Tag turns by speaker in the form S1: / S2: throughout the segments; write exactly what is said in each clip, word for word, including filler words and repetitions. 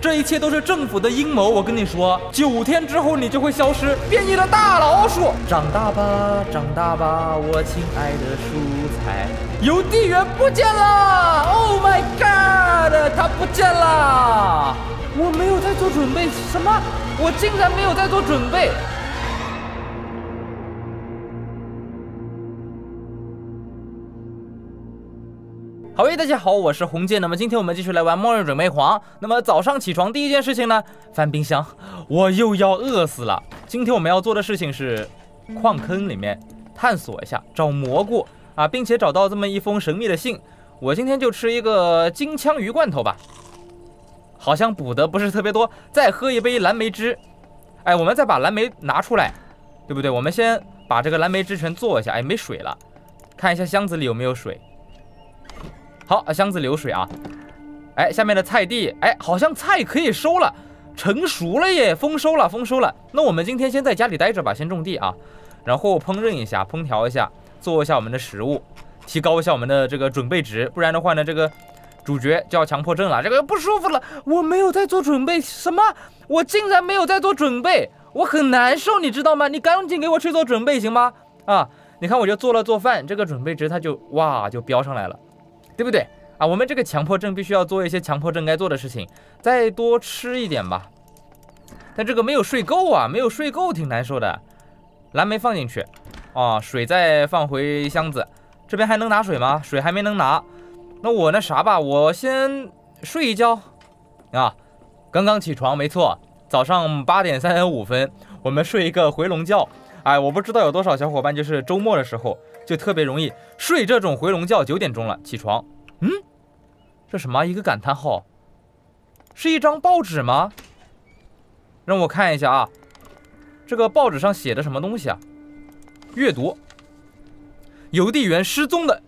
S1: 这一切都是政府的阴谋。我跟你说，九天之后你就会消失，变异的大老鼠。长大吧，长大吧，我亲爱的蔬菜。邮递员不见了 ！Oh my god， 他不见了！我没有在做准备，什么？我竟然没有在做准备！好耶，大家好，我是红剑。那么今天我们继续来玩末日准备狂。那么早上起床第一件事情呢，翻冰箱，我又要饿死了。今天我们要做的事情是矿坑里面探索一下，找蘑菇啊，并且找到这么一封神秘的信。我今天就吃一个金枪鱼罐头吧，好像补的不是特别多。再喝一杯蓝莓汁。哎，我们再把蓝莓拿出来，对不对？我们先把这个蓝莓汁全做一下。哎，没水了，看一下箱子里有没有水。好，箱子里有水啊。哎，下面的菜地，哎，好像菜可以收了，成熟了耶，丰收了，丰收了。那我们今天先在家里待着吧，先种地啊，然后烹饪一下，烹调一下，做一下我们的食物，提高一下我们的这个准备值，不然的话呢，这个主角就要强迫症了，这个不舒服了。我没有在做准备，什么？我竟然没有在做准备，我很难受，你知道吗？你赶紧给我去做准备行吗？啊，你看我就做了做饭，这个准备值它就哇就飙上来了。对不对啊？我们这个强迫症必须要做一些强迫症该做的事情，再多吃一点吧。但这个没有睡够啊，没有睡够挺难受的。蓝莓放进去，啊，水再放回箱子。这边还能拿水吗？水还没能拿。那我那啥吧，我先睡一觉啊。刚刚起床，没错，早上八点三十五分，我们睡一个回笼觉。哎，我不知道有多少小伙伴就是周末的时候就特别容易睡这种回笼觉。九点钟了，起床，嗯，这什么？一个感叹号，是一张报纸吗？让我看一下啊，这个报纸上写的什么东西啊？阅读，邮递员失踪的，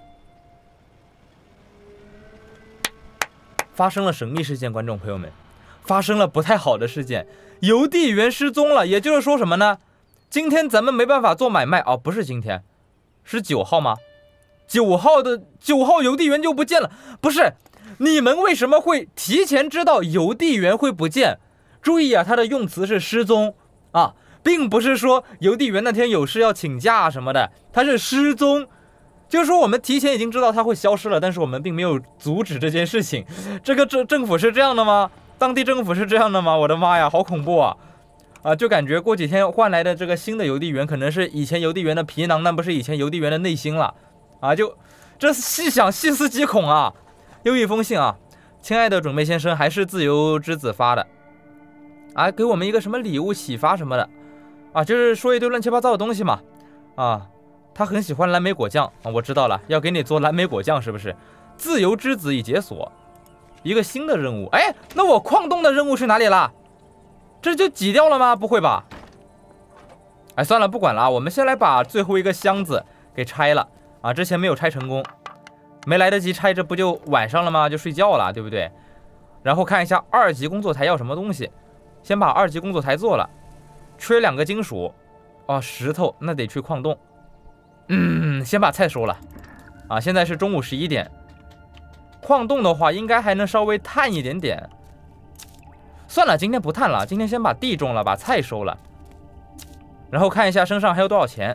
S1: 发生了神秘事件，观众朋友们，发生了不太好的事件，邮递员失踪了，也就是说什么呢？今天咱们没办法做买卖哦，不是今天，是九号吗？九号的九号邮递员就不见了。不是，你们为什么会提前知道邮递员会不见？注意啊，他的用词是失踪啊，并不是说邮递员那天有事要请假什么的，他是失踪，就是说我们提前已经知道他会消失了，但是我们并没有阻止这件事情。这个政政府是这样的吗？当地政府是这样的吗？我的妈呀，好恐怖啊！啊，就感觉过几天换来的这个新的邮递员可能是以前邮递员的皮囊，那不是以前邮递员的内心了啊！就这细想细思极恐啊！又一封信啊，亲爱的准备先生，还是自由之子发的啊，给我们一个什么礼物启发什么的啊，就是说一堆乱七八糟的东西嘛啊！他很喜欢蓝莓果酱啊，我知道了，要给你做蓝莓果酱是不是？自由之子已解锁一个新的任务，哎，那我矿洞的任务去哪里了？这就挤掉了吗？不会吧？哎，算了，不管了啊，我们先来把最后一个箱子给拆了啊！之前没有拆成功，没来得及拆，这不就晚上了吗？就睡觉了，对不对？然后看一下二级工作台要什么东西，先把二级工作台做了，缺两个金属啊，石头那得去矿洞。嗯，先把菜收了啊！现在是中午十一点，矿洞的话应该还能稍微探一点点。算了，今天不探了，今天先把地种了，把菜收了，然后看一下身上还有多少钱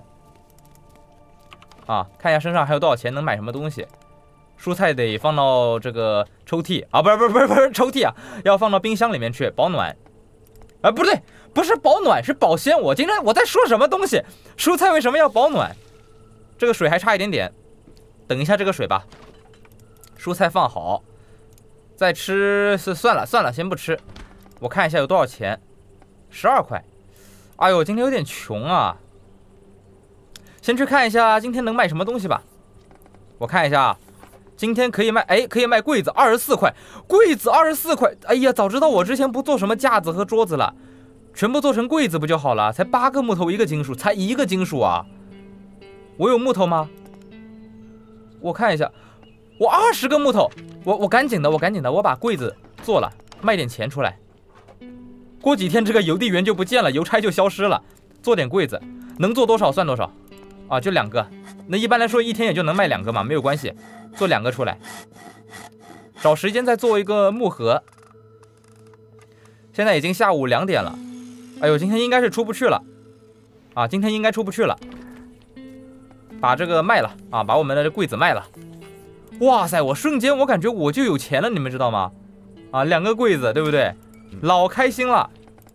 S1: 啊？看一下身上还有多少钱，能买什么东西？蔬菜得放到这个抽屉啊，不是不是不是不是抽屉啊，要放到冰箱里面去保暖。啊，不对，不是保暖，是保鲜。我今天我在说什么东西？蔬菜为什么要保暖？这个水还差一点点，等一下这个水吧。蔬菜放好，再吃是算了算了，先不吃。我看一下有多少钱，十二块。哎呦，今天有点穷啊。先去看一下今天能卖什么东西吧。我看一下啊，今天可以卖，哎，可以卖柜子，二十四块，柜子二十四块。哎呀，早知道我之前不做什么架子和桌子了，全部做成柜子不就好了？才八个木头，一个金属，才一个金属啊！我有木头吗？我看一下，我二十个木头，我我赶紧的，我赶紧的，我把柜子做了，卖点钱出来。过几天这个邮递员就不见了，邮差就消失了，做点柜子，能做多少算多少啊，就两个。那一般来说一天也就能卖两个嘛，没有关系，做两个出来。找时间再做一个木盒， 现在已经下午两点了。哎呦，今天应该是出不去了啊！今天应该出不去了。把这个卖了啊，把我们的柜子卖了。哇塞，我瞬间我感觉我就有钱了，你们知道吗？啊，两个柜子，对不对？老开心了。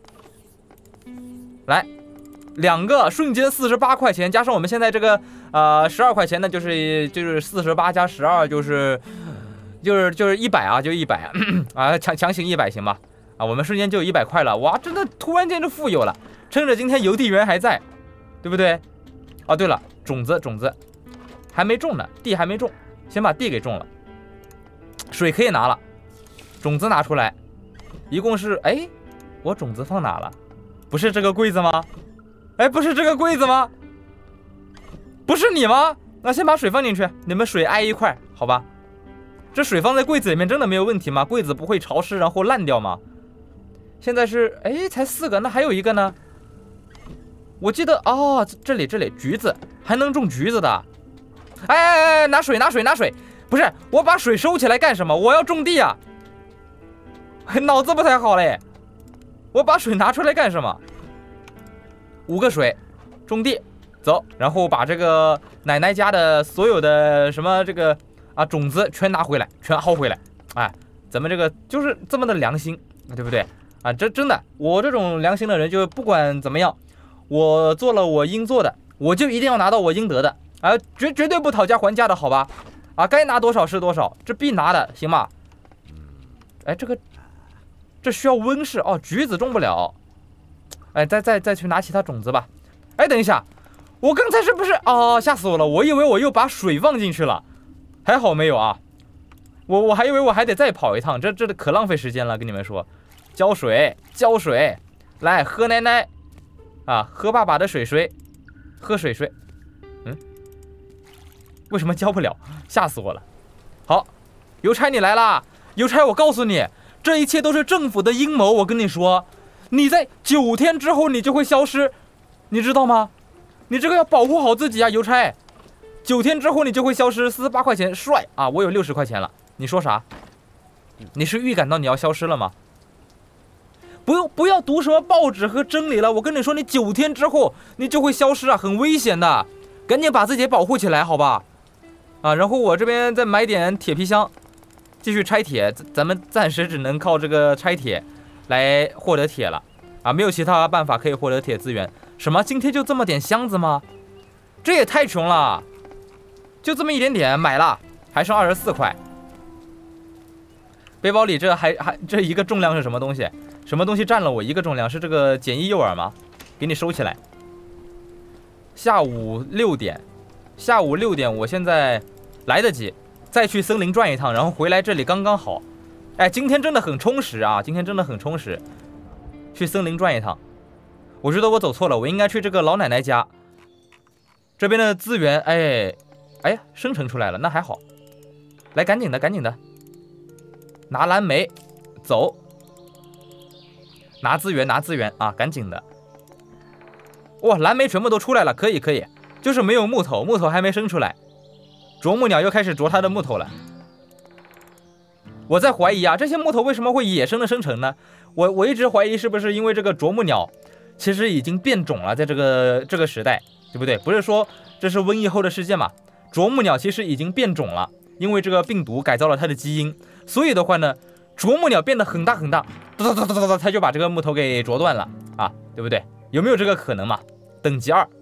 S1: 来，两个瞬间四十八块钱，加上我们现在这个呃十二块钱呢，就是就是四十八加十二就是就是就是一百啊，就一百啊，强强行一百行吧？啊，我们瞬间就有一百块了，哇，真的突然间就富有了。趁着今天邮递员还在，对不对？哦，对了，种子种子还没种呢，地还没种，先把地给种了。水可以拿了，种子拿出来，一共是哎，我种子放哪了？不是这个柜子吗？哎，不是这个柜子吗？不是你吗？那先把水放进去，你们水挨一块，好吧？这水放在柜子里面真的没有问题吗？柜子不会潮湿然后烂掉吗？现在是哎，才四个，那还有一个呢？我记得哦，这里这里橘子还能种橘子的。哎哎哎，拿水拿水拿水！不是，我把水收起来干什么？我要种地啊！脑子不太好嘞。我把水拿出来干什么？五个水，种地，走，然后把这个奶奶家的所有的什么这个啊种子全拿回来，全薅回来。哎，咱们这个就是这么的良心，对不对？啊，这真的，我这种良心的人，就不管怎么样，我做了我应做的，我就一定要拿到我应得的，啊，绝绝对不讨价还价的，好吧？啊，该拿多少是多少，这必拿的，行吗？哎，这个。这需要温室哦，橘子种不了。哎，再再再去拿其他种子吧。哎，等一下，我刚才是不是哦？吓死我了！我以为我又把水放进去了，还好没有啊。我我还以为我还得再跑一趟，这这可浪费时间了。跟你们说，浇水浇水，来喝奶奶啊，喝爸爸的水水，喝水水。嗯，为什么浇不了？吓死我了。好，邮差你来啦！邮差，我告诉你。这一切都是政府的阴谋，我跟你说，你在九天之后你就会消失，你知道吗？你这个要保护好自己啊，邮差。九天之后你就会消失，四十八块钱，帅啊！我有六十块钱了，你说啥？你是预感到你要消失了吗？不用，不要读什么报纸和真理了，我跟你说，你九天之后你就会消失啊，很危险的，赶紧把自己保护起来，好吧？啊，然后我这边再买点铁皮箱。继续拆铁，咱们暂时只能靠这个拆铁来获得铁了啊，没有其他办法可以获得铁资源。什么？今天就这么点箱子吗？这也太穷了，就这么一点点买了，还剩二十四块。背包里这还还这一个重量是什么东西？什么东西占了我一个重量？是这个简易诱饵吗？给你收起来。下午六点，下午六点，我现在来得及。再去森林转一趟，然后回来这里刚刚好。哎，今天真的很充实啊！今天真的很充实。去森林转一趟，我觉得我走错了，我应该去这个老奶奶家。这边的资源，哎，哎，生成出来了，那还好。来，赶紧的，赶紧的，拿蓝莓，走，拿资源，拿资源啊，赶紧的。哇，蓝莓全部都出来了，可以，可以，就是没有木头，木头还没生出来。啄木鸟又开始啄它的木头了。我在怀疑啊，这些木头为什么会野生的生成呢？我我一直怀疑是不是因为这个啄木鸟其实已经变种了，在这个这个时代，对不对？不是说这是瘟疫后的世界嘛？啄木鸟其实已经变种了，因为这个病毒改造了它的基因，所以的话呢，啄木鸟变得很大很大，哒哒哒哒哒，它就把这个木头给啄断了啊，对不对？有没有这个可能嘛？等级二，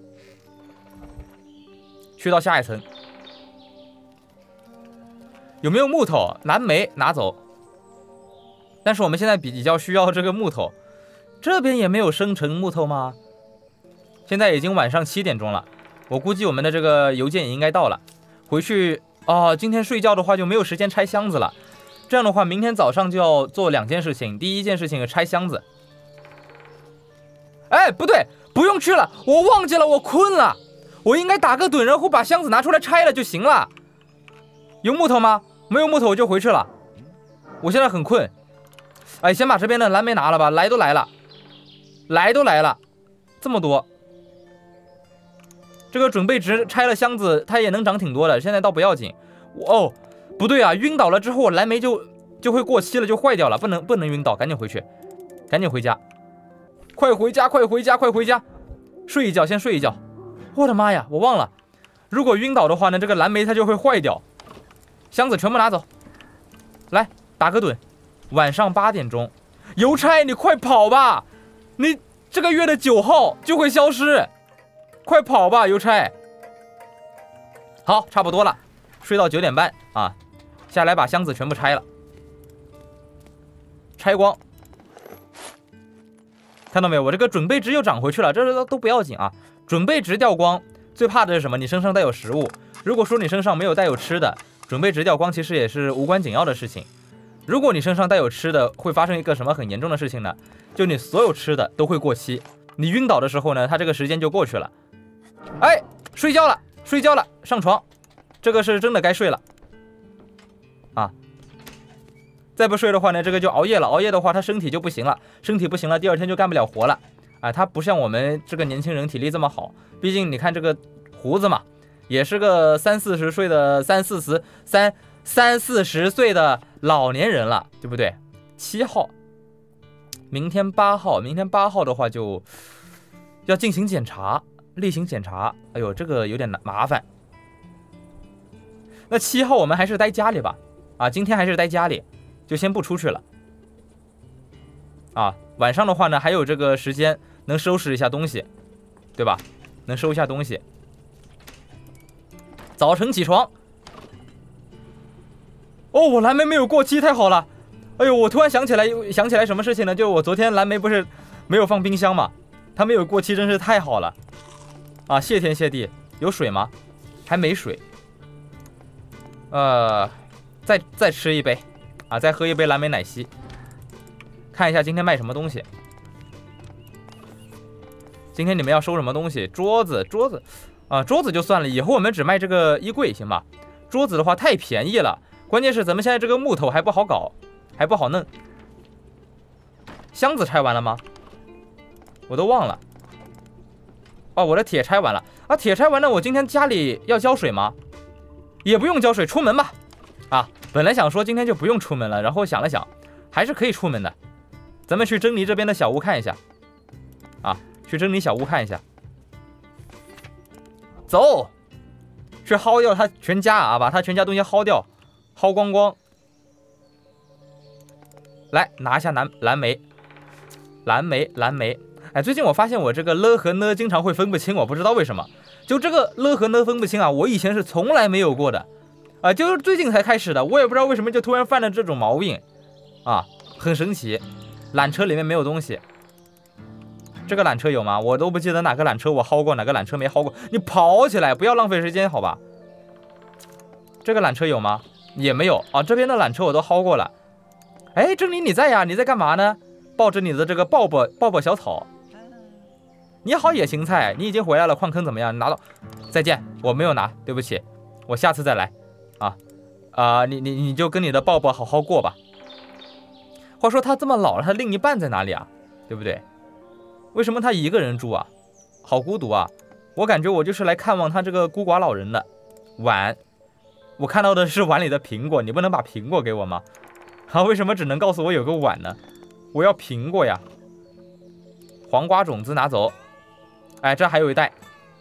S1: 去到下一层。有没有木头？蓝莓拿走。但是我们现在比较需要这个木头，这边也没有生成木头吗？现在已经晚上七点钟了，我估计我们的这个邮件也应该到了。回去哦，今天睡觉的话就没有时间拆箱子了。这样的话，明天早上就要做两件事情。第一件事情是拆箱子。哎，不对，不用去了，我忘记了，我困了，我应该打个盹，然后把箱子拿出来拆了就行了。有木头吗？没有木头我就回去了。我现在很困。哎，先把这边的蓝莓拿了吧，来都来了，来都来了，这么多。这个准备值拆了箱子，它也能长挺多的，现在倒不要紧。哦，不对啊，晕倒了之后蓝莓就就会过期了，就坏掉了，不能不能晕倒，赶紧回去。 赶紧回家，快回家，快回家，快回家，睡一觉，先睡一觉。我的妈呀，我忘了，如果晕倒的话呢，这个蓝莓它就会坏掉。箱子全部拿走，来打个盹。晚上八点钟，邮差你快跑吧，你这个月的九号就会消失，快跑吧，邮差。好，差不多了，睡到九点半啊，下来把箱子全部拆了，拆光。看到没有，我这个准备值又涨回去了，这都都不要紧啊。准备值掉光，最怕的是什么？你身上带有食物。如果说你身上没有带有吃的，准备值掉光其实也是无关紧要的事情。如果你身上带有吃的，会发生一个什么很严重的事情呢？就你所有吃的都会过期，你晕倒的时候呢，它这个时间就过去了。哎，睡觉了，睡觉了，上床，这个是真的该睡了啊。再不睡的话呢，这个就熬夜了。熬夜的话，他身体就不行了，身体不行了，第二天就干不了活了。啊，他不像我们这个年轻人体力这么好，毕竟你看这个胡子嘛，也是个三四十岁的三四十三三四十岁的老年人了，对不对？七号，明天八号，明天八号的话就要进行检查，例行检查。哎呦，这个有点麻烦。那七号我们还是待家里吧。啊，今天还是待家里。就先不出去了，啊，晚上的话呢，还有这个时间能收拾一下东西，对吧？能收一下东西。早晨起床，哦，我蓝莓没有过期，太好了！哎呦，我突然想起来，想起来什么事情呢？就我昨天蓝莓不是没有放冰箱嘛，它没有过期，真是太好了，啊，谢天谢地。有水吗？还没水，呃，再再吃一杯。啊，再喝一杯蓝莓奶昔，看一下今天卖什么东西。今天你们要收什么东西？桌子，桌子，啊，桌子就算了，以后我们只卖这个衣柜，行吧？桌子的话太便宜了，关键是咱们现在这个木头还不好搞，还不好弄。箱子拆完了吗？我都忘了。哦，我的铁拆完了啊，铁拆完了，我今天家里要浇水吗？也不用浇水，出门吧。啊，本来想说今天就不用出门了，然后想了想，还是可以出门的。咱们去珍妮这边的小屋看一下，啊，去珍妮小屋看一下。走，去薅掉他全家啊，把他全家东西薅掉，薅光光。来拿一下蓝蓝莓，蓝莓蓝莓。哎，最近我发现我这个了和呢经常会分不清，我不知道为什么。就这个了和呢分不清啊，我以前是从来没有过的。啊，就是最近才开始的，我也不知道为什么就突然犯了这种毛病，啊，很神奇。缆车里面没有东西，这个缆车有吗？我都不记得哪个缆车我薅过，哪个缆车没薅过。你跑起来，不要浪费时间，好吧？这个缆车有吗？也没有啊。这边的缆车我都薅过了。哎，珍妮你在呀？你在干嘛呢？抱着你的这个抱抱抱抱小草。你好，野芹菜，你已经回来了，矿坑怎么样？拿到。再见，我没有拿，对不起，我下次再来。啊，啊、呃，你你你就跟你的抱抱好好过吧。话说他这么老了，他另一半在哪里啊？对不对？为什么他一个人住啊？好孤独啊！我感觉我就是来看望他这个孤寡老人的。碗，我看到的是碗里的苹果，你不能把苹果给我吗？啊，为什么只能告诉我有个碗呢？我要苹果呀！黄瓜种子拿走。哎，这还有一袋。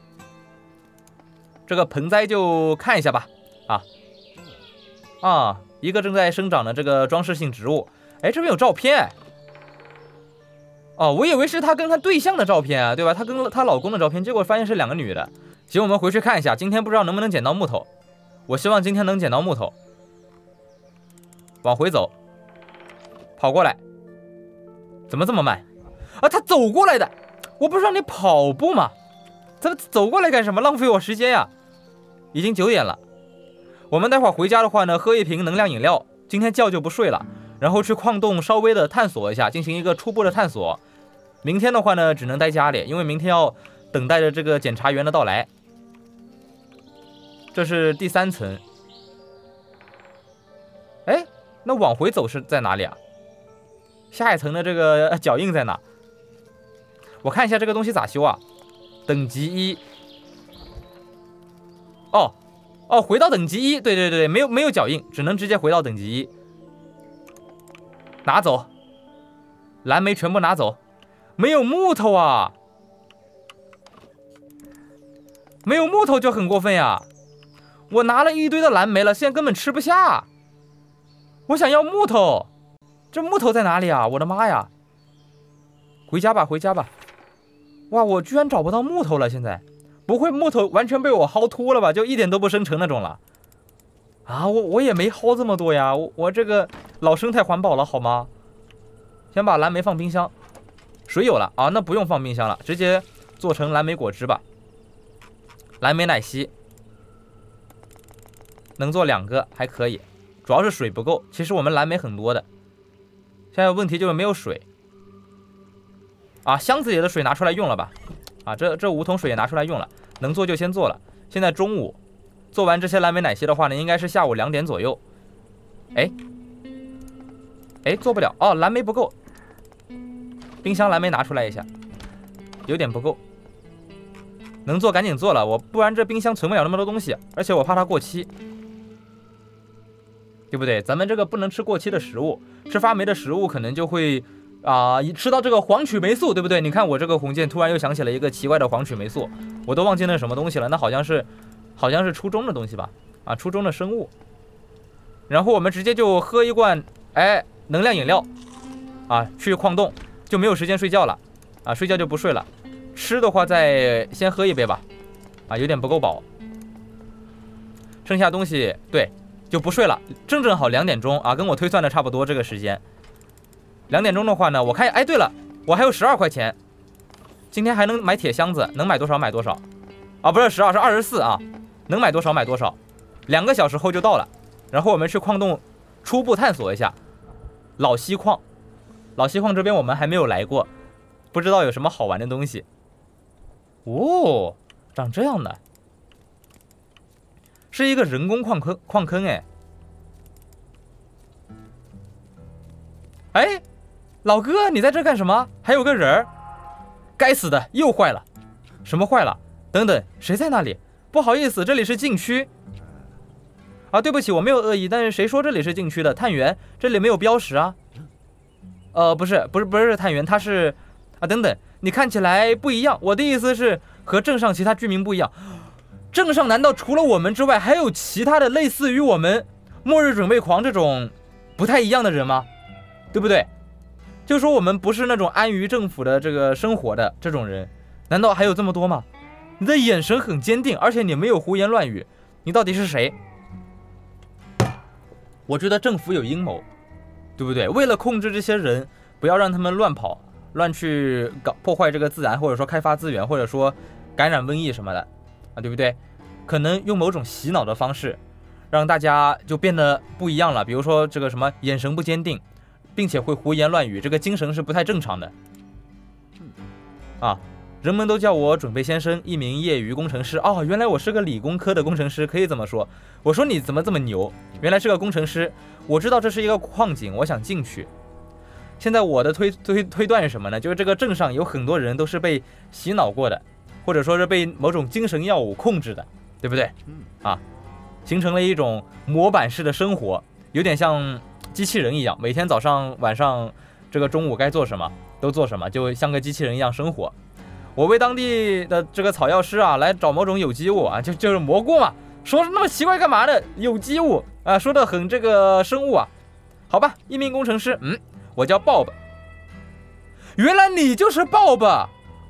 S1: 这个盆栽就看一下吧。啊。啊，一个正在生长的这个装饰性植物。哎，这边有照片。哦，我以为是她跟她对象的照片啊，对吧？她跟她老公的照片，结果发现是两个女的。行，我们回去看一下，今天不知道能不能捡到木头。我希望今天能捡到木头。往回走，跑过来。怎么这么慢？啊，他走过来的，我不是让你跑步吗？怎么走过来干什么？浪费我时间呀！已经九点了。我们待会儿回家的话呢，喝一瓶能量饮料，今天觉就不睡了，然后去矿洞稍微的探索一下，进行一个初步的探索。明天的话呢，只能待家里，因为明天要等待着这个检查员的到来。这是第三层。哎，那往回走是在哪里啊？下一层的这个脚印在哪？我看一下这个东西咋修啊？等级一。哦。哦，回到等级一，对对对，没有没有脚印，只能直接回到等级一。拿走， 蓝莓全部拿走，没有木头啊，没有木头就很过分呀！我拿了一堆的蓝莓了，现在根本吃不下。我想要木头，这木头在哪里啊？我的妈呀！回家吧，回家吧。哇，我居然找不到木头了，现在不会木头完全被我薅秃了吧？就一点都不生成那种了。啊，我我也没薅这么多呀，我我这个老生态环保了好吗？先把蓝莓放冰箱，水有了啊，那不用放冰箱了，直接做成蓝莓果汁吧。蓝莓奶昔能做两个还可以，主要是水不够。其实我们蓝莓很多的，现在问题就是没有水啊。箱子里的水拿出来用了吧？啊，这这五桶水也拿出来用了，能做就先做了。现在中午做完这些蓝莓奶昔的话呢，应该是下午两点左右。哎哎，做不了哦，蓝莓不够。冰箱蓝莓拿出来一下，有点不够，能做赶紧做了，我不然这冰箱存不了那么多东西，而且我怕它过期，对不对？咱们这个不能吃过期的食物，吃发霉的食物可能就会啊、呃，吃到这个黄曲霉素，对不对？你看我这个红箭突然又想起了一个奇怪的黄曲霉素，我都忘记那是什么东西了，那好像是好像是初中的东西吧？啊，初中的生物。然后我们直接就喝一罐哎能量饮料，啊，去矿洞。就没有时间睡觉了，啊，睡觉就不睡了。吃的话再先喝一杯吧，啊，有点不够饱。剩下东西对就不睡了，正正好两点钟啊，跟我推算的差不多这个时间。两点钟的话呢，我看哎对了，我还有十二块钱，今天还能买铁箱子，能买多少买多少，啊不是十二是二十四啊，能买多少买多少。两个小时后就到了，然后我们去矿洞初步探索一下老锡矿。老锡矿这边我们还没有来过，不知道有什么好玩的东西。哦，长这样的，是一个人工矿坑，矿坑哎。哎，老哥，你在这干什么？还有个人儿，该死的，又坏了。什么坏了？等等，谁在那里？不好意思，这里是禁区。啊，对不起，我没有恶意，但是谁说这里是禁区的？探员，这里没有标识啊。呃，不是，不是，不是探员，他是啊，等等，你看起来不一样。我的意思是和镇上其他居民不一样。镇上难道除了我们之外，还有其他的类似于我们末日准备狂这种不太一样的人吗？对不对？就说我们不是那种安于政府的这个生活的这种人，难道还有这么多吗？你的眼神很坚定，而且你没有胡言乱语，你到底是谁？我觉得政府有阴谋。对不对？为了控制这些人，不要让他们乱跑、乱去搞破坏这个自然，或者说开发资源，或者说感染瘟疫什么的啊，对不对？可能用某种洗脑的方式，让大家就变得不一样了。比如说这个什么眼神不坚定，并且会胡言乱语，这个精神是不太正常的啊。人们都叫我准备先生，一名业余工程师。哦，原来我是个理工科的工程师，可以这么说。我说你怎么这么牛？原来是个工程师。我知道这是一个矿井，我想进去。现在我的推推推断是什么呢？就是这个镇上有很多人都是被洗脑过的，或者说是被某种精神药物控制的，对不对？啊，形成了一种模板式的生活，有点像机器人一样，每天早上晚上这个中午该做什么都做什么，就像个机器人一样生活。我为当地的这个草药师啊来找某种有机物啊，就就是蘑菇嘛，说那么奇怪干嘛的？有机物啊，说的很这个生物啊，好吧，一名工程师，嗯，我叫 Bob， 原来你就是 Bob，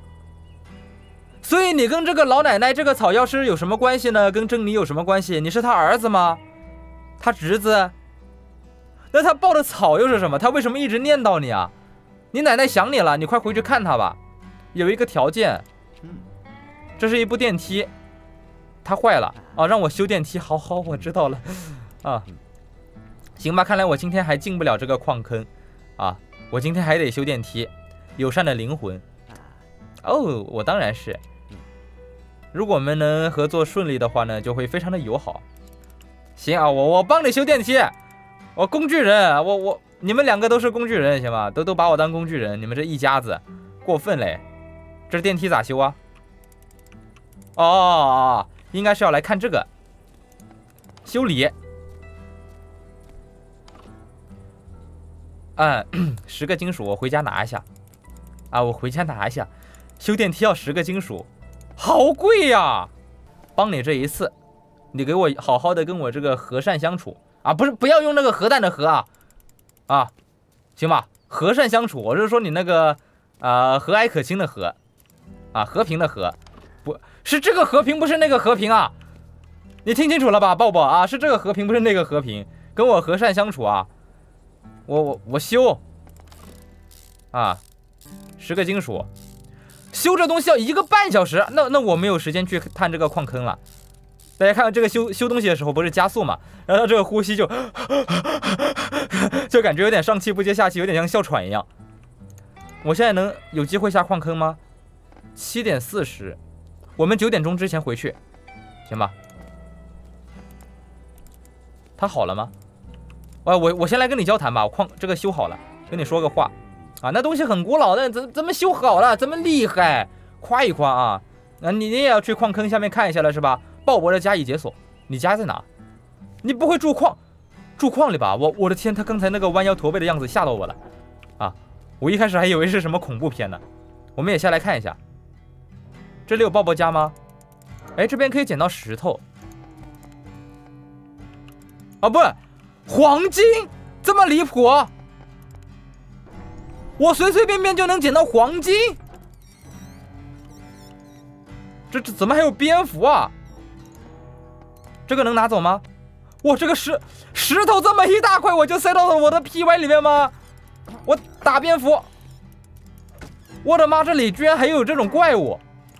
S1: 所以你跟这个老奶奶这个草药师有什么关系呢？跟珍妮有什么关系？你是他儿子吗？他侄子？那他抱的草又是什么？他为什么一直念叨你啊？你奶奶想你了，你快回去看他吧。有一个条件，这是一部电梯，它坏了啊，让我修电梯。好好，我知道了啊。行吧，看来我今天还进不了这个矿坑啊，我今天还得修电梯。友善的灵魂，哦，我当然是。如果我们能合作顺利的话呢，就会非常的友好。行啊，我我帮你修电梯，我工具人，我我你们两个都是工具人，行吧？都都把我当工具人，你们这一家子过分嘞。这电梯咋修啊？哦哦哦，应该是要来看这个修理。 嗯，十个金属，我回家拿一下。啊，我回家拿一下。修电梯要十个金属，好贵呀！帮你这一次，你给我好好的跟我这个和善相处啊！不是，不要用那个核弹的核啊啊，行吧？和善相处，我是说你那个呃和蔼可亲的和啊，和平的和，不是这个和平，不是那个和平啊！你听清楚了吧，抱抱啊，是这个和平，不是那个和平，跟我和善相处啊！我我我修啊，十个金属。修这东西要一个半小时，那那我没有时间去探这个矿坑了。大家看到这个修修东西的时候不是加速嘛，然后这个呼吸就就感觉有点上气不接下气，有点像哮喘一样。我现在能有机会下矿坑吗？七点四十，我们九点钟之前回去，行吧？他好了吗？我我我先来跟你交谈吧，我矿这个修好了，跟你说个话。啊，那东西很古老的，怎怎么修好了？这么厉害，夸一夸啊！那、啊、你你也要去矿坑下面看一下了是吧？鲍勃的家已解锁，你家在哪？你不会住矿，住矿里吧？我我的天，他刚才那个弯腰驼背的样子吓到我了啊！我一开始还以为是什么恐怖片呢。我们也下来看一下，这里有鲍勃家吗？哎，这边可以捡到石头。啊，不，黄金，这么离谱！我随随便便就能捡到黄金，这这怎么还有蝙蝠啊？这个能拿走吗？哇，这个石石头这么一大块，我就塞到了我的 P Y 里面吗？我打蝙蝠！我的妈，这里居然还有这种怪物！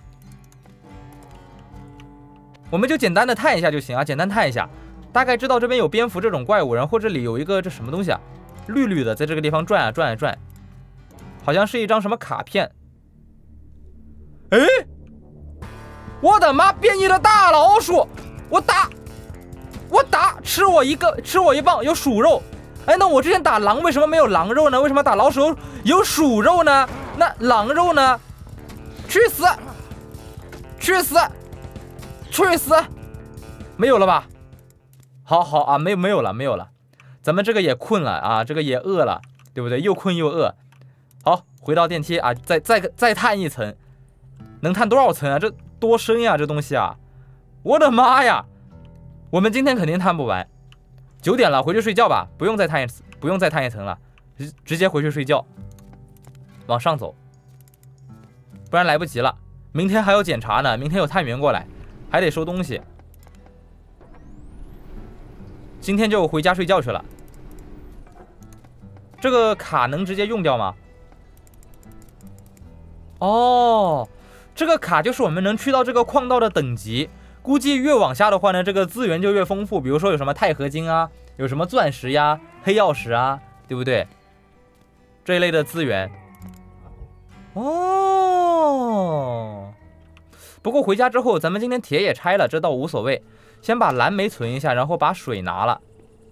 S1: 我们就简单的探一下就行啊，简单探一下，大概知道这边有蝙蝠这种怪物，然后这里有一个这什么东西啊，绿绿的，在这个地方转啊转啊转。好像是一张什么卡片，哎，我的妈！变异的大老鼠，我打，我打，吃我一个，吃我一棒，有鼠肉。哎，那我之前打狼为什么没有狼肉呢？为什么打老鼠有鼠肉呢？那狼肉呢？去死！去死！去死！没有了吧？好好啊，没有没有了，没有了。咱们这个也困了啊，这个也饿了，对不对？又困又饿。好，回到电梯啊，再再再探一层，能探多少层啊？这多深呀，这东西啊！我的妈呀！我们今天肯定探不完。九点了，回去睡觉吧，不用再探一次，不用再探一层了，直直接回去睡觉。往上走，不然来不及了。明天还要检查呢，明天有探员过来，还得收东西。今天就回家睡觉去了。这个卡能直接用掉吗？哦，这个卡就是我们能去到这个矿道的等级，估计越往下的话呢，这个资源就越丰富。比如说有什么钛合金啊，有什么钻石呀、黑曜石啊，对不对？这一类的资源。哦，不过回家之后，咱们今天铁也拆了，这倒无所谓。先把蓝莓存一下，然后把水拿了，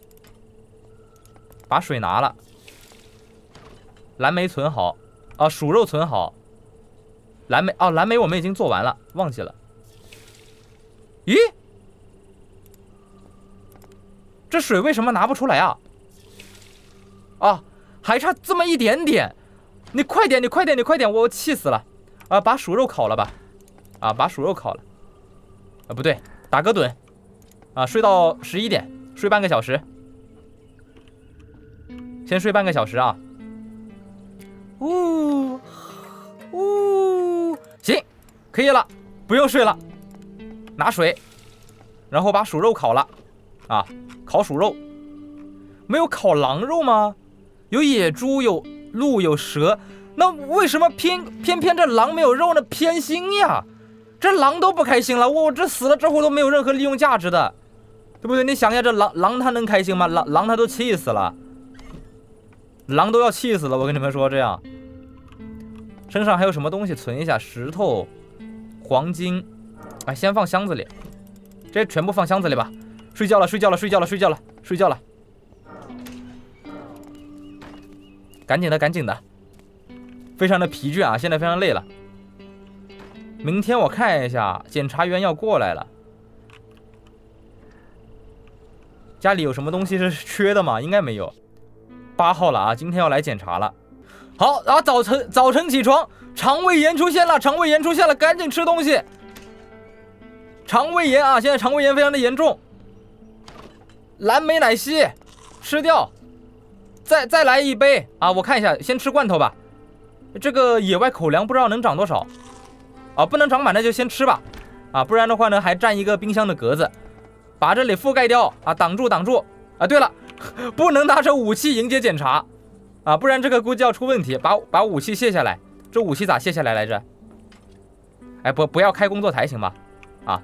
S1: 把水拿了，蓝莓存好啊，鼠肉存好。蓝莓哦，蓝莓我们已经做完了，忘记了。咦，这水为什么拿不出来啊？啊，还差这么一点点，你快点，你快点，你快点，我气死了！啊，把鼠肉烤了吧，啊，把鼠肉烤了。啊，不对，打个盹，啊，睡到十一点，睡半个小时，先睡半个小时啊。呜呜，行，可以了，不用睡了。拿水，然后把鼠肉烤了，啊，烤鼠肉。没有烤狼肉吗？有野猪，有鹿，有蛇，那为什么偏偏偏这狼没有肉呢？偏心呀！这狼都不开心了，我这死了之后都没有任何利用价值的，对不对？你想一下，这狼狼它能开心吗？狼狼它都气死了，狼都要气死了，我跟你们说，这样。身上还有什么东西存一下？石头、黄金，哎，先放箱子里，这全部放箱子里吧。睡觉了，睡觉了，睡觉了，睡觉了，睡觉了。赶紧的，赶紧的，非常的疲倦啊，现在非常累了。明天我看一下，检察员要过来了。家里有什么东西是缺的吗？应该没有。 八号了啊，今天要来检查了。好啊，早晨早晨起床，肠胃炎出现了，肠胃炎出现了，赶紧吃东西。肠胃炎啊，现在肠胃炎非常的严重。蓝莓奶昔吃掉，再再来一杯啊！我看一下，先吃罐头吧。这个野外口粮不知道能长多少啊，不能长满那就先吃吧啊，不然的话呢还占一个冰箱的格子，把这里覆盖掉啊，挡住挡住啊。对了，不能拿着武器迎接检查啊，不然这个估计要出问题。把把武器卸下来，这武器咋卸下来来着？哎，不不要开工作台行吗？啊。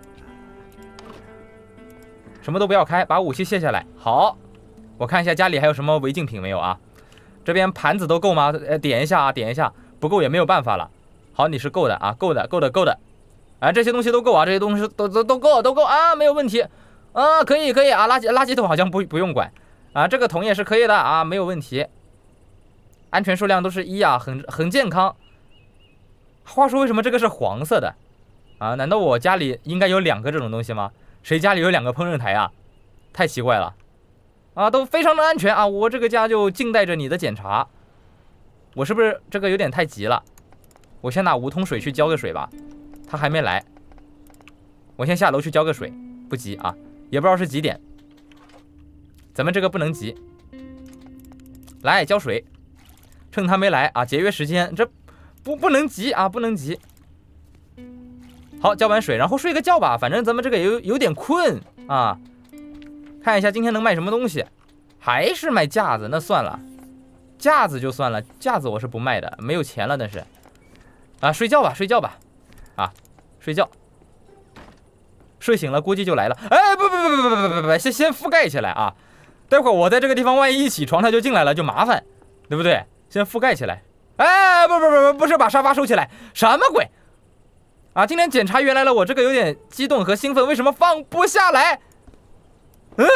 S1: 什么都不要开，把武器卸下来。好，我看一下家里还有什么违禁品没有啊？这边盘子都够吗？呃，点一下啊，点一下，不够也没有办法了。好，你是够的啊，够的，够的，够的。啊，这些东西都够啊，这些东西都都都够，都够啊，没有问题啊，可以可以啊。垃圾垃圾桶好像不不用管啊，这个桶也是可以的啊，没有问题。安全数量都是一啊，很很健康。话说为什么这个是黄色的啊？难道我家里应该有两个这种东西吗？谁家里有两个烹饪台啊？太奇怪了啊！都非常的安全啊！我这个家就静待着你的检查。我是不是这个有点太急了？我先拿五桶水去浇个水吧。他还没来，我先下楼去浇个水，不急啊，也不知道是几点。咱们这个不能急，来浇水，趁他没来啊，节约时间。这不不能急啊，不能急。好，浇完水，然后睡个觉吧。反正咱们这个有有点困啊。看一下今天能卖什么东西，还是卖架子，那算了，架子就算了，架子我是不卖的，没有钱了。但是，啊，睡觉吧，睡觉吧，啊，睡觉。睡醒了估计就来了。哎，不不不不不不不不，先先覆盖起来啊。待会儿我在这个地方，万一一起床他就进来了，就麻烦，对不对？先覆盖起来。哎，不不不不，不是把沙发收起来，什么鬼？啊，今天检查员来了，我这个有点激动和兴奋，为什么放不下来？嗯，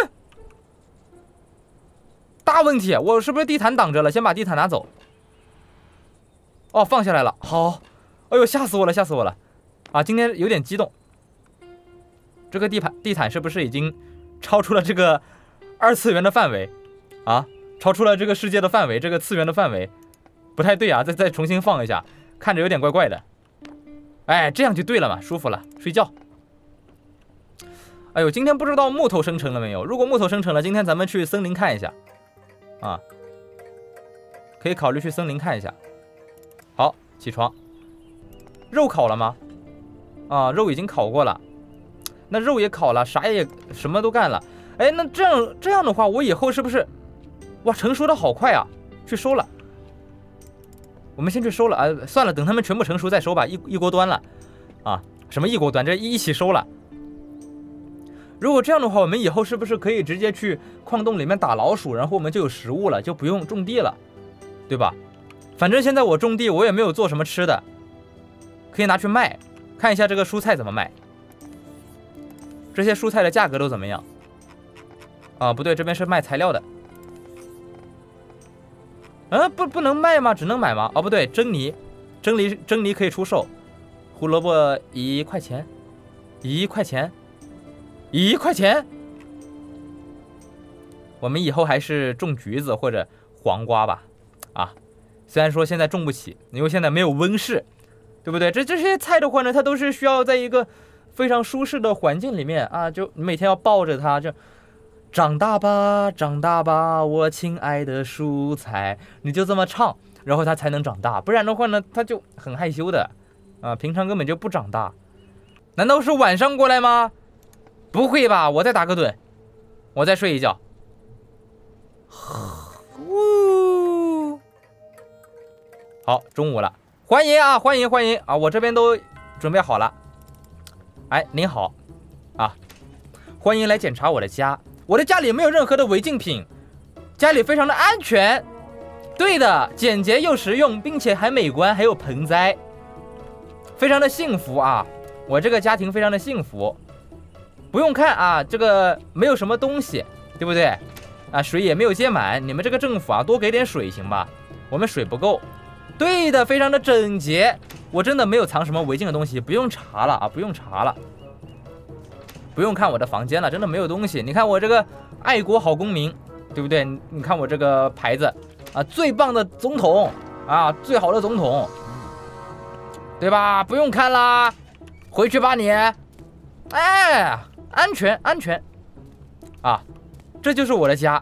S1: 大问题，我是不是地毯挡着了？先把地毯拿走。哦，放下来了，好。哎呦，吓死我了，吓死我了！啊，今天有点激动。这个地毯地毯是不是已经超出了这个二次元的范围啊？超出了这个世界的范围，这个次元的范围，不太对啊！再再重新放一下，看着有点怪怪的。哎，这样就对了嘛，舒服了，睡觉。哎呦，今天不知道木头生成了没有？如果木头生成了，今天咱们去森林看一下，啊，可以考虑去森林看一下。好，起床。肉烤了吗？啊，肉已经烤过了。那肉也烤了，啥也什么都干了。哎，那这样这样的话，我以后是不是，哇，成熟的好快啊！去收了。我们先去收了啊，算了，等他们全部成熟再收吧。一一锅端了，啊，什么一锅端，这一起收了。如果这样的话，我们以后是不是可以直接去矿洞里面打老鼠，然后我们就有食物了，就不用种地了，对吧？反正现在我种地，我也没有做什么吃的，可以拿去卖，看一下这个蔬菜怎么卖，这些蔬菜的价格都怎么样？啊，不对，这边是卖材料的。嗯，不不能卖吗？只能买吗？哦，不对，蒸泥，蒸泥蒸泥可以出售。胡萝卜一块钱，一块钱，一块钱。我们以后还是种橘子或者黄瓜吧。啊，虽然说现在种不起，因为现在没有温室，对不对？这这些菜的话呢，它都是需要在一个非常舒适的环境里面啊，就每天要抱着它，就长大吧，长大吧，我亲爱的蔬菜，你就这么唱，然后它才能长大，不然的话呢，它就很害羞的啊，平常根本就不长大。难道是晚上过来吗？不会吧，我再打个盹，我再睡一觉。呜，好，中午了，欢迎啊，欢迎欢迎啊，我这边都准备好了。哎，您好啊，欢迎来检查我的家。我的家里没有任何的违禁品，家里非常的安全。对的，简洁又实用，并且还美观，还有盆栽，非常的幸福啊！我这个家庭非常的幸福。不用看啊，这个没有什么东西，对不对？啊，水也没有接满，你们这个政府啊，多给点水行吧？我们水不够。对的，非常的整洁。我真的没有藏什么违禁的东西，不用查了啊，不用查了。不用看我的房间了，真的没有东西。你看我这个爱国好公民，对不对？你看我这个牌子啊，最棒的总统啊，最好的总统，对吧？不用看啦，回去吧你。哎，安全安全啊，这就是我的家。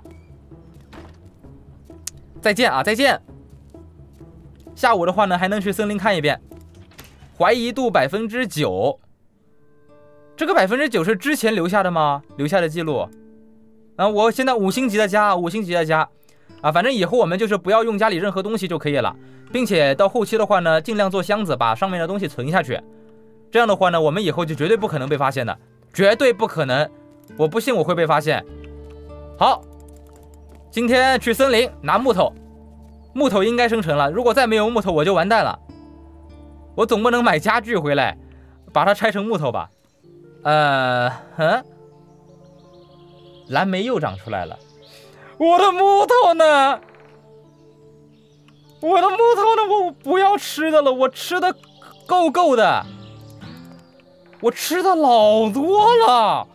S1: 再见啊，再见。下午的话呢，还能去森林看一遍。怀疑度百分之九，这个百分之九是之前留下的吗？留下的记录。啊，我现在五星级的家，五星级的家，啊，反正以后我们就是不要用家里任何东西就可以了，并且到后期的话呢，尽量做箱子，把上面的东西存下去。这样的话呢，我们以后就绝对不可能被发现的，绝对不可能。我不信我会被发现。好，今天去森林拿木头，木头应该生成了，如果再没有木头我就完蛋了。我总不能买家具回来，把它拆成木头吧？呃，嗯，蓝莓又长出来了。我的木头呢？我的木头呢？我不要吃的了，我吃的够够的，我吃的老多了。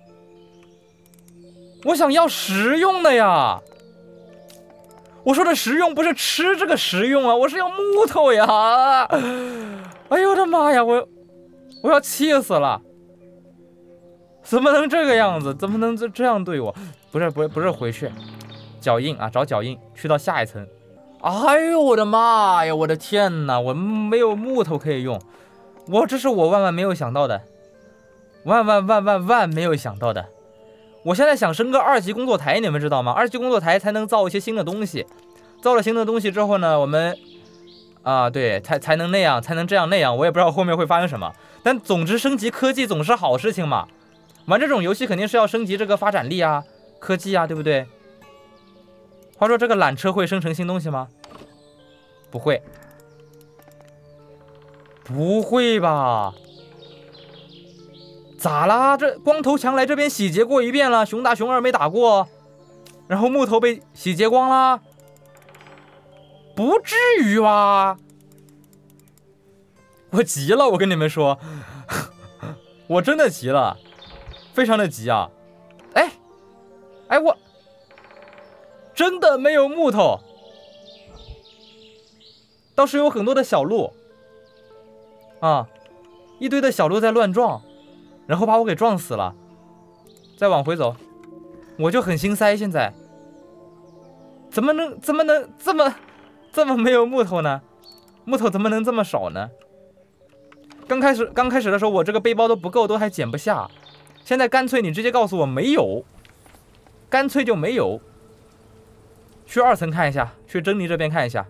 S1: 我想要实用的呀。我说的实用不是吃这个实用啊，我是要木头呀！哎呦我的妈呀，我我要气死了！怎么能这个样子？怎么能这这样对我？不是不是不是回去，脚印啊，找脚印，去到下一层。哎呦我的妈呀，我的天哪！我没有木头可以用，我这是我万万没有想到的，万万万万万没有想到的。我现在想升个二级工作台，你们知道吗？二级工作台才能造一些新的东西，造了新的东西之后呢，我们啊，对，才才能那样，才能这样那样。我也不知道后面会发生什么，但总之升级科技总是好事情嘛。玩这种游戏肯定是要升级这个发展力啊，科技啊，对不对？话说这个缆车会生成新东西吗？不会，不会吧？咋啦？这光头强来这边洗劫过一遍了，熊大熊二没打过，然后木头被洗劫光啦？不至于吧？我急了，我跟你们说，我真的急了，非常的急啊！哎，哎，我真的没有木头，倒是有很多的小鹿啊，一堆的小鹿在乱撞。然后把我给撞死了，再往回走，我就很心塞。现在怎么能怎么能这么这么没有木头呢？木头怎么能这么少呢？刚开始刚开始的时候，我这个背包都不够，都还捡不下。现在干脆你直接告诉我没有，干脆就没有。去二层看一下，去珍妮这边看一下，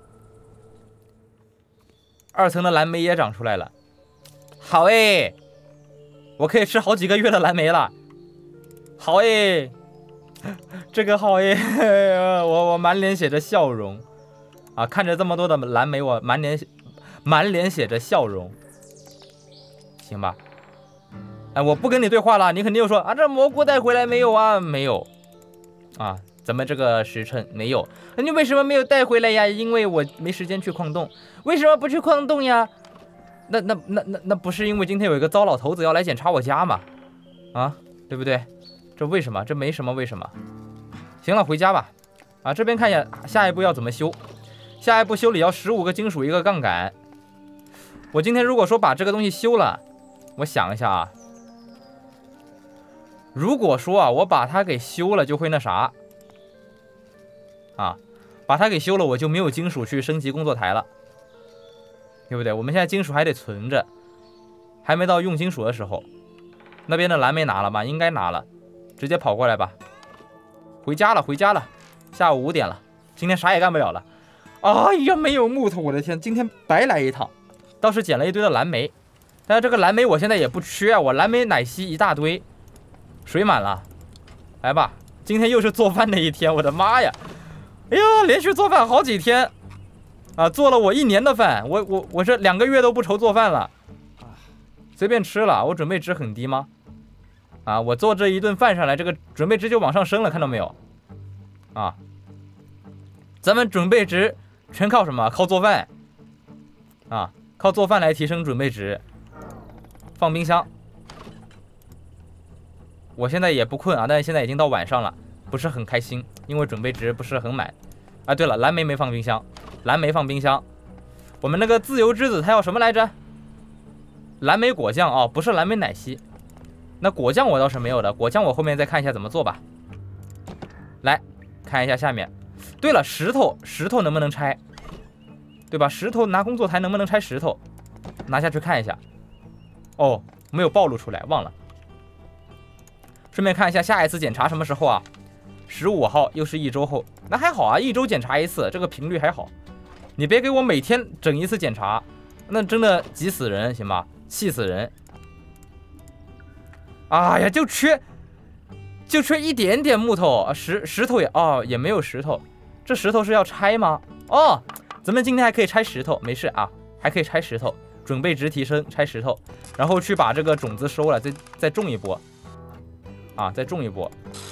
S1: 二层的蓝莓也长出来了。好诶。我可以吃好几个月的蓝莓了，好诶，这个好诶，我我满脸写着笑容啊！看着这么多的蓝莓，我满脸满脸写着笑容，行吧？哎，我不跟你对话了，你肯定又说啊，这蘑菇带回来没有啊？没有啊，咱们这个时辰没有，你为什么没有带回来呀？因为我没时间去矿洞，为什么不去矿洞呀？那那那那那不是因为今天有一个糟老头子要来检查我家吗？啊，对不对？这为什么？这没什么为什么。行了，回家吧。啊，这边看一下下一步要怎么修。下一步修理要十五个金属一个杠杆。我今天如果说把这个东西修了，我想一下啊，如果说啊我把它给修了，就会那啥啊，把它给修了，我就没有金属去升级工作台了。对不对？我们现在金属还得存着，还没到用金属的时候。那边的蓝莓拿了吗？应该拿了，直接跑过来吧。回家了，回家了，下午五点了，今天啥也干不了了。哎呀，没有木头，我的天，今天白来一趟。倒是捡了一堆的蓝莓，但是这个蓝莓我现在也不缺啊，我蓝莓奶昔一大堆，水满了。来吧，今天又是做饭的一天，我的妈呀！哎呀，连续做饭好几天。啊，做了我一年的饭，我我我这两个月都不愁做饭了，随便吃了。我准备值很低吗？啊，我做这一顿饭上来，这个准备值就往上升了，看到没有？啊，咱们准备值全靠什么？靠做饭啊，靠做饭来提升准备值。放冰箱。我现在也不困啊，但是现在已经到晚上了，不是很开心，因为准备值不是很满。 啊，对了，蓝莓没放冰箱，蓝莓放冰箱。我们那个自由之子他要什么来着？蓝莓果酱啊，不是蓝莓奶昔。那果酱我倒是没有的，果酱我后面再看一下怎么做吧。来看一下下面。对了，石头，石头能不能拆？对吧？石头拿工作台能不能拆石头？拿下去看一下。哦，没有暴露出来，忘了。顺便看一下下一次检查什么时候啊？十五号，又是一周后。那还好啊，一周检查一次，这个频率还好。你别给我每天整一次检查，那真的急死人，行吧？气死人！哎呀，就缺，就缺一点点木头，石石头也哦也没有石头，这石头是要拆吗？哦，咱们今天还可以拆石头，没事啊，还可以拆石头，准备值提升，拆石头，然后去把这个种子收了，再再种一波，啊，再种一波，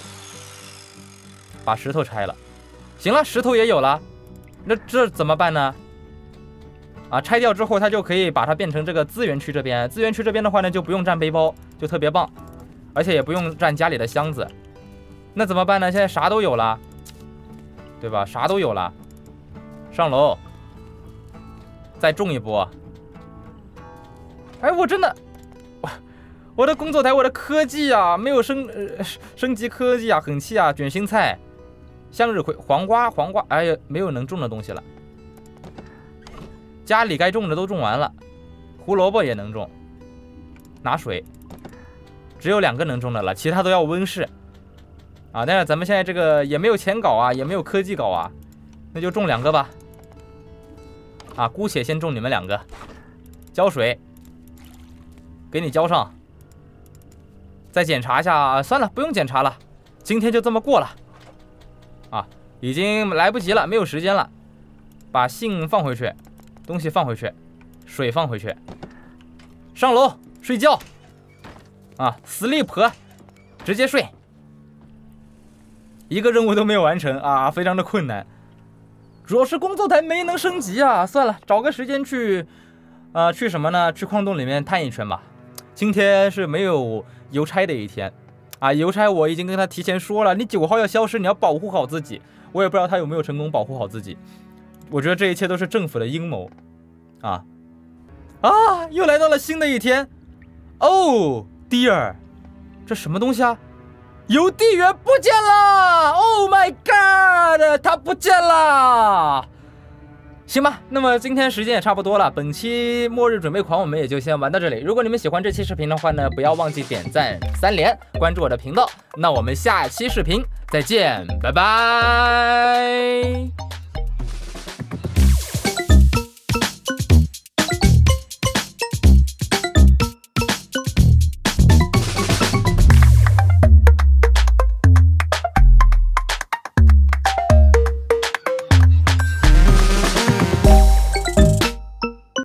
S1: 把石头拆了，行了，石头也有了。那这怎么办呢？啊，拆掉之后，它就可以把它变成这个资源区这边。资源区这边的话呢，就不用占背包，就特别棒，而且也不用占家里的箱子。那怎么办呢？现在啥都有了，对吧？啥都有了。上楼，再种一波。哎，我真的，我我的工作台，我的科技啊，没有升呃升级科技啊，很气啊！卷心菜。向日葵、黄瓜、黄瓜，哎呀，没有能种的东西了。家里该种的都种完了，胡萝卜也能种。拿水，只有两个能种的了，其他都要温室。啊，但是咱们现在这个也没有钱搞啊，也没有科技搞啊，那就种两个吧。啊，姑且先种你们两个。浇水，给你浇上。再检查一下，啊，算了，不用检查了，今天就这么过了。啊，已经来不及了，没有时间了。把信放回去，东西放回去，水放回去，上楼睡觉。啊 ，sleep， 直接睡。一个任务都没有完成啊，非常的困难。主要是工作台没能升级啊，算了，找个时间去，啊，去什么呢？去矿洞里面探一圈吧。今天是没有邮差的一天。啊，邮差我已经跟他提前说了，你九号要消失，你要保护好自己。我也不知道他有没有成功保护好自己。我觉得这一切都是政府的阴谋。啊啊！又来到了新的一天。哦 ，Dear， 这什么东西啊？邮递员不见了 ！Oh my god， 他不见了。行吧，那么今天时间也差不多了，本期末日准备狂我们也就先玩到这里。如果你们喜欢这期视频的话呢，不要忘记点赞三连，关注我的频道。那我们下期视频再见，拜拜。